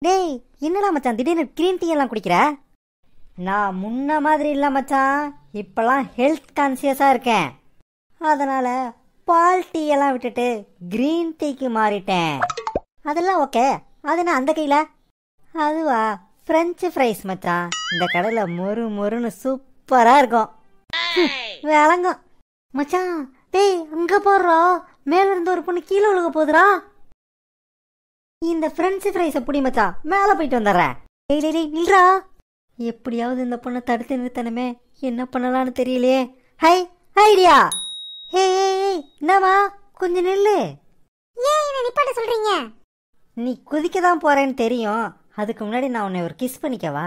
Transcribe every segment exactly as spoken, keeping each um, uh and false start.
டேய் என்னடா மச்சான் திடீர்னு கிரீன் டீ எல்லாம் குடிக்கிற? நான் முன்ன மாதிரி இல்லை மச்சான், இப்பெல்லாம் ஹெல்த் கான்சியஸாக இருக்கேன். அதனால பால் டீ எல்லாம் விட்டுட்டு கிரீன் டீக்கு மாறிட்டேன். அதெல்லாம் ஓகே. அது என்ன அந்த கையில்? அதுவா ஃப்ரெஞ்சு ஃப்ரைஸ் மச்சான். இந்த கடையில் மொறு மொறுன்னு சூப்பராக இருக்கும். விளங்கும் மச்சான். டேய் அங்கே போடுறா, மேல இருந்து ஒரு பொண்ணு கீழே விழுக போதுரா. இந்த ஃப்ரெஞ்சு ஃப்ரைஸை புடி மச்சான், மேலே போயிட்டு வந்துடுறேன். டேய் டேய் டேய் நில்றா. எப்படியாவது இந்த பொண்ணை தடுத்து நிறுத்தணுமே, என்ன பண்ணலான்னு தெரியலையே. High idea. ஹே என்னம்மா கொஞ்சம் நில்லு. ஏன் என்ன நிப்பாட்ட சொல்றீங்க? நீ குதிக்க தான் போறேன்னு தெரியும், அதுக்கு முன்னாடி நான் உன்னை ஒரு கிஸ் பண்ணிக்கவா?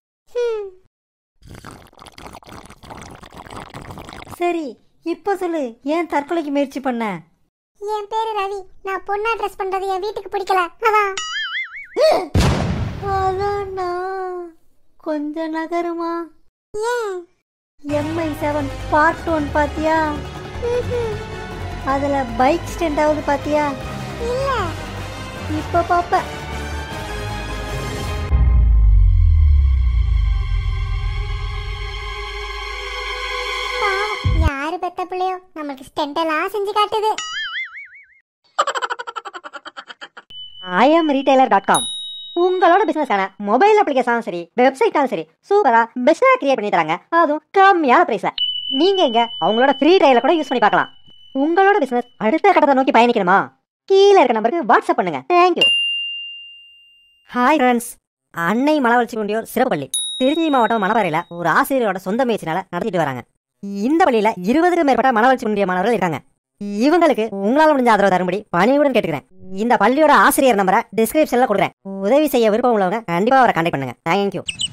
சரி இப்போ சொல்லு, ஏன் தற்கொலைக்கு முயற்சி பண்ண? என் பேரு ரவி. நான் பொண்ணா ட்ரெஸ் பண்றது என் வீட்டுக்கு பிடிக்கல, அதான். அதானா கொஞ்ச நகருமா? ஏன்? எம்ஐ செவன் பார்ட் ஒன் பாத்தியா? அதுல பைக் ஸ்டெண்ட் ஆகுது பாத்தியா? இல்ல. இப்ப பாப்ப. யாரு பெத்த பிள்ளையோ நமக்கு ஸ்டெண்ட் எல்லாம் செஞ்சு காட்டுது. I M retailer dot com உங்களோட பிசினஸ்க்கான மொபைல் அப்ளிகேஷனும் சரி, வெப்சைட்டாலும் சரி, சூப்பரா பெஸ்டா கிரியேட் பண்ணி தராங்க. அதுவும் கம்மியான பிரைஸ்ல. நீங்க இங்க அவங்களோட ஃப்ரீ ட்ரையல கூட யூஸ் பண்ணி பார்க்கலாம். உங்களோட பிசினஸ் அடுத்த கட்டத்தை நோக்கி பயணிக்கணுமா? கீழே இருக்க நம்பருக்கு வாட்ஸ்அப் பண்ணுங்க. தேங்க்யூ. Hi friends. அன்னை மலவளர்ச்சி குண்டியோர் சிறப்பு பள்ளி திருச்சி மாவட்டம் மணப்பாறையில் ஒரு ஆசிரியரோட சொந்த முயற்சினால நடத்திட்டு வராங்க. இந்த பள்ளியில இருபதுக்கும் மேற்பட்ட மனவளர்ச்சி குன்றிய மாணவர்கள் இருக்காங்க. இவங்களுக்கு உங்களால் முடிஞ்ச ஆதரவு தரும்படி பணியுடன் கேட்டுக்கிறேன். இந்த பள்ளியோட ஆசிரியர் நம்பரை டிஸ்கிரிப்ஷன்ல கொடுக்குறேன். உதவி செய்ய விருப்பம் உள்ளவங்க கண்டிப்பா அவரை கான்டாக்ட் பண்ணுங்க. தேங்க்யூ.